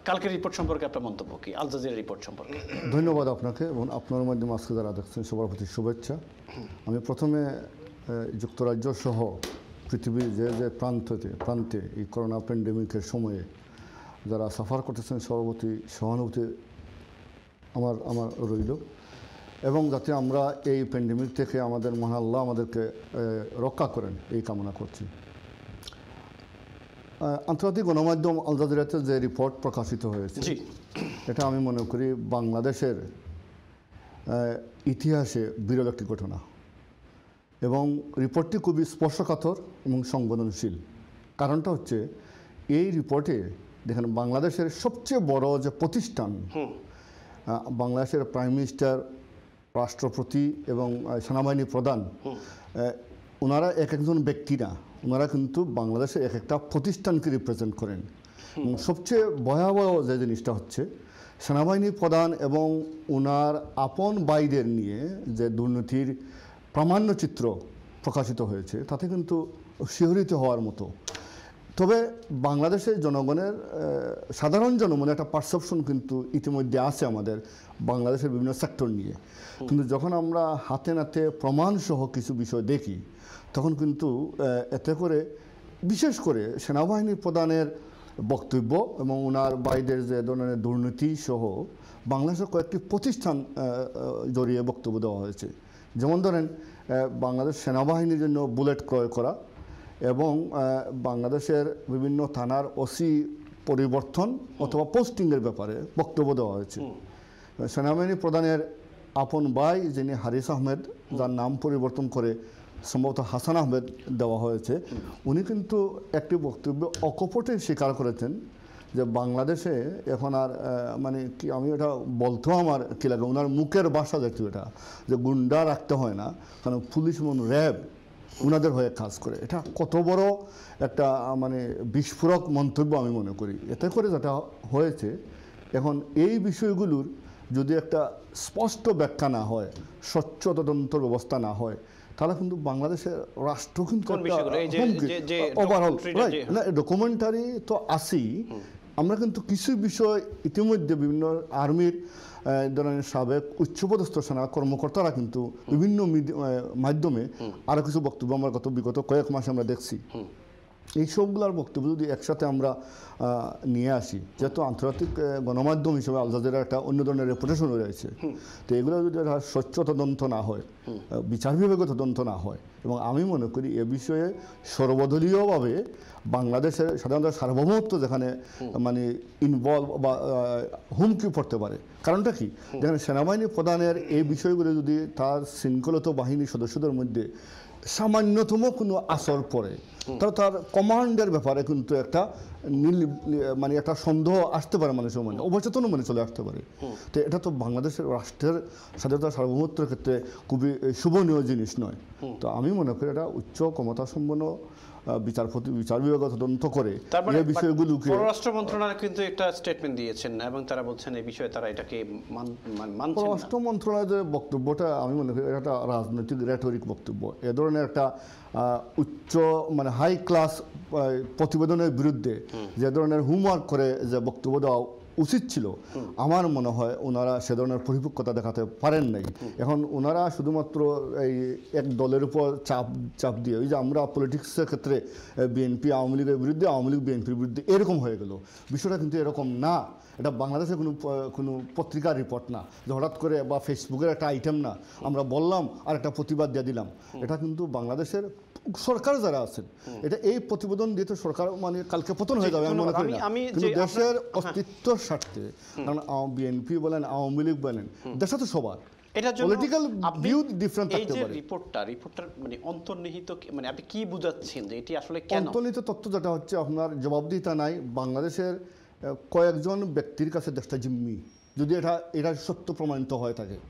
কালকের রিপোর্ট সম্পর্কে আপনার মন্তব্য কি, আল জাজিরা রিপোর্ট সম্পর্কে? ধন্যবাদ আপনাকে এবং আপনার মাধ্যমে আজকে যারা দেখছেন সবার প্রতি শুভেচ্ছা। আমি প্রথমে যুক্তরাজ্য সহ পৃথিবীর যে যে প্রান্তে এই করোনা প্যান্ডেমিকের সময়ে যারা সাফার করতেছেন সবার প্রতি সহানুভূতি আমার রইল, এবং যাতে আমরা এই প্যান্ডেমিক থেকে আমাদের মহান আল্লাহ আমাদেরকে রক্ষা করেন এই কামনা করছি। আন্তর্জাতিক গণমাধ্যম আল জাজিরাতে যে রিপোর্ট প্রকাশিত হয়েছে এটা আমি মনে করি বাংলাদেশের ইতিহাসে বিরল একটি ঘটনা, এবং রিপোর্টটি খুবই স্পর্শকাতর এবং সংবেদনশীল। কারণটা হচ্ছে এই রিপোর্টে দেখেন বাংলাদেশের সবচেয়ে বড় যে প্রতিষ্ঠান, বাংলাদেশের প্রাইম মিনিস্টার, রাষ্ট্রপতি এবং সেনাবাহিনী প্রধান, ওনারা এক একজন ব্যক্তি না, ওনারা কিন্তু বাংলাদেশের এক একটা প্রতিষ্ঠানকে রিপ্রেজেন্ট করেন। সবচেয়ে ভয়াবহ যে জিনিসটা হচ্ছে সেনাবাহিনী প্রধান এবং ওনার আপন ভাইদের নিয়ে যে দুর্নীতির প্রামাণ্য চিত্র প্রকাশিত হয়েছে তাতে কিন্তু শিহরিত হওয়ার মতো। তবে বাংলাদেশের জনগণের সাধারণ জনমনে একটা পারসেপশন কিন্তু ইতিমধ্যে আছে আমাদের বাংলাদেশের বিভিন্ন সেক্টর নিয়ে, কিন্তু যখন আমরা হাতে নাতে প্রমাণসহ কিছু বিষয় দেখি তখন কিন্তু এতে করে বিশেষ করে সেনাবাহিনী প্রধানের বক্তব্য এবং ওনার বাইদের যে ধরনের দুর্নীতি সহ বাংলাদেশের কয়েকটি প্রতিষ্ঠান জড়িয়ে বক্তব্য দেওয়া হয়েছে। যেমন ধরেন বাংলাদেশ সেনাবাহিনীর জন্য বুলেট ক্রয় করা এবং বাংলাদেশের বিভিন্ন থানার ওসি পরিবর্তন অথবা পোস্টিংয়ের ব্যাপারে বক্তব্য দেওয়া হয়েছে। সেনাবাহিনী প্রধানের আপন ভাই যিনি হারিস আহমেদ, যার নাম পরিবর্তন করে সম্ভবত হাসান আহমেদ দেওয়া হয়েছে, উনি কিন্তু একটি বক্তব্যে অকপটে স্বীকার করেছেন যে বাংলাদেশে এখন আর মানে কি আমি এটা বলতেও আমার কী লাগে, ওনার মুখের ভাষা যেহেতু এটা যে গুন্ডা রাখতে হয় না, কারণ পুলিশ এবং র্যাব ওনাদের হয়ে কাজ করে। এটা কত বড় একটা মানে বিস্ফোরক মন্তব্য আমি মনে করি। এতে করে যেটা হয়েছে এখন এই বিষয়গুলোর যদি একটা স্পষ্ট ব্যাখ্যা না হয়, স্বচ্ছ তদন্তর ব্যবস্থা না হয়, তাহলে কিন্তু বাংলাদেশের রাষ্ট্র কিন্তু ওভারঅল না ডকুমেন্টারি তো আসেই, আমরা কিন্তু কিছু বিষয় ইতিমধ্যে বিভিন্ন আর্মির ধরনের সাবেক উচ্চপদস্থ সেনা কর্মকর্তারা কিন্তু বিভিন্ন মাধ্যমে আরও কিছু বক্তব্য আমরা বিগত কয়েক মাসে আমরা দেখছি। এই সবগুলোর বক্তব্য যদি একসাথে আমরা নিয়ে আসি, যেহেতু আন্তর্জাতিক গণমাধ্যম হিসেবে আল জাজিরার একটা অন্য ধরনের রেপুটেশন রয়েছে, তো এগুলো যদি স্বচ্ছ তদন্ত না হয়, বিচার বিভাগীয় তদন্ত না হয়, এবং আমি মনে করি এ বিষয়ে সর্বদলীয়ভাবে বাংলাদেশের সাধারণত সার্বভৌমত্ব যেখানে মানে ইনভলভ বা হুমকি পড়তে পারে। কারণটা কি, যেখানে সেনাবাহিনী প্রধানের এই বিষয়গুলো যদি তার শৃঙ্খলিত বাহিনীর সদস্যদের মধ্যে সামান্যতম কোনো আসর পড়ে, তাহলে তার কমান্ডের ব্যাপারে কিন্তু একটা মানে একটা সন্দেহ আসতে পারে মানুষের মনে, অবচেতন মনে চলে আসতে পারে। তো এটা তো বাংলাদেশের রাষ্ট্রের স্বাধীনতা সার্বভৌমত্বের ক্ষেত্রে খুবই শুভনীয় জিনিস নয়। তো আমি মনে করি এটা উচ্চ ক্ষমতা সম্পন্ন বিচার বিভাগ তদন্ত করে এই বিষয়গুলোকে। পররাষ্ট্র মন্ত্রণালয় কিন্তু একটা স্টেটমেন্ট দিয়েছেন এবং তারা বলছেন এই বিষয়ে তারা এটাকে মানছেন না। পররাষ্ট্র মন্ত্রণালয়ের বক্তব্যটা আমি মনে করি এটা রাজনৈতিক রেটরিক বক্তব্য। এ ধরনের একটা উচ্চ মানে হাই ক্লাস প্রতিবেদনের বিরুদ্ধে যে ধরনের হোমওয়ার্ক করে যে বক্তব্য দেওয়া উচিত ছিল, আমার মনে হয় ওনারা সে ধরনের পরিপক্কতা দেখাতে পারেন নাই। এখন ওনারা শুধুমাত্র এই এক দলের উপর চাপ দিয়ে, ওই যে আমরা পলিটিক্সের ক্ষেত্রে বিএনপি আওয়ামী লীগের বিরুদ্ধে, আওয়ামী লীগ বিএনপির বিরুদ্ধে এরকম হয়ে গেল, বিষয়টা কিন্তু এরকম না। এটা বাংলাদেশের কোনো পত্রিকার রিপোর্ট না যে হঠাৎ করে বা ফেসবুকের একটা আইটেম না, আমরা বললাম আর একটা প্রতিবাদ দিয়ে দিলাম। এটা কিন্তু বাংলাদেশের সরকার যারা আছেন, এটা এই প্রতিবেদন দিয়ে তো সরকার মানে কালকে পতন হয়ে যাবে আমি মনে করি না। কিন্তু দেশের অস্তিত্বর স্বার্থে, কারণ বিএনপি বলেন আওয়ামী লীগ বলেন, দেশে তো সবার পলিটিক্যাল ভিউ ডিফারেন্ট থাকতে পারে। রিপোর্টটার মানে অন্তর্নিহিত মানে আপনি কি বুঝাচ্ছেন যে এটি আসলে কেন? অন্তর্নিহিত তথ্য যেটা হচ্ছে আপনার জবাবদিহিতা নাই বাংলাদেশের কয়েকজন ব্যক্তির কাছে দেশটা জিম্মি, যদি এটা সত্য প্রমাণিত হয়ে থাকে।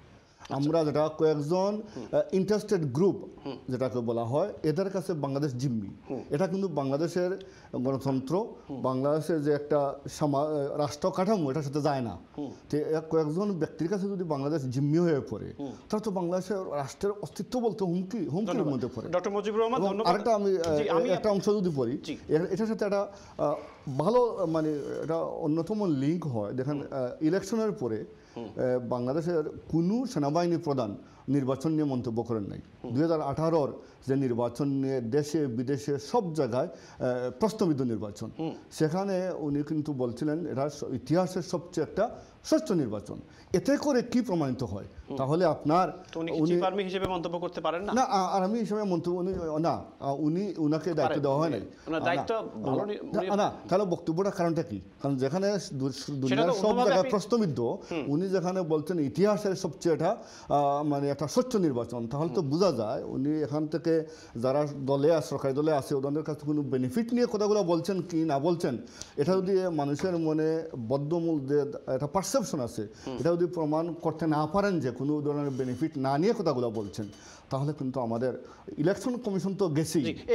আমরা যেটা কয়েকজন ইন্টারেস্টেড গ্রুপ যেটাকে বলা হয় এদের কাছে বাংলাদেশ জিম্মি। এটা কিন্তু বাংলাদেশের গণতন্ত্র, বাংলাদেশের যে একটা রাষ্ট্র কাঠামো এটার সাথে যায় না। তো কয়েকজন ব্যক্তির কাছে যদি বাংলাদেশ জিম্মি হয়ে পড়ে তাহলে তো বাংলাদেশের রাষ্ট্রের অস্তিত্ব বলতে হুমকির মধ্যে পড়ে। ডক্টর মুজিবুর রহমান, ধন্যবাদ। আরেকটা আমি একটা অংশ যদি পড়ি, এটার সাথে একটা ভালো মানে এটা অন্যতম লিঙ্ক হয়। দেখেন ইলেকশনের পরে বাংলাদেশের কোনো সেনাবাহিনী প্রধান নির্বাচন নিয়ে মন্তব্য করেন নাই। 2018-র যে নির্বাচন নিয়ে দেশে বিদেশে সব জায়গায় প্রশ্নবিদ্ধ নির্বাচন, সেখানে উনি কিন্তু বলছিলেন এটা ইতিহাসের সবচেয়ে একটা স্বচ্ছ নির্বাচন। এতে করে কি প্রমাণিত হয়? তাহলে আপনার উনি হিসেবে মন্তব্য করতে পারেন না। না, আর আমি হিসেবে মন্তব্য না, উনাকে দায়িত্ব দেওয়া হয় নাই। না, তাহলে বক্তব্যটার কারণটা কি? কারণ যেখানে দুনিয়ার সব জায়গায় প্রশ্নবিদ্ধ, উনি যেখানে বলছেন ইতিহাসের সবচেয়ে এটা মানে একটা স্বচ্ছ নির্বাচন, তাহলে তো বোঝা যায় উনি এখান থেকে যারা দলে সরকারি দলে আছে ওদের কাছে কোনো বেনিফিট নিয়ে কথাগুলো বলছেন কি না বলছেন, এটা যদি মানুষের মনে বদ্ধমূল যে একটা পারসেপশন আছে এটা যদি প্রমাণ করতে না পারেন যে কোনো ধরনের বেনিফিট না নিয়ে কথাগুলো বলছেন, তাহলে কিন্তু আমাদের ইলেকশন কমিশন তো গেছেই।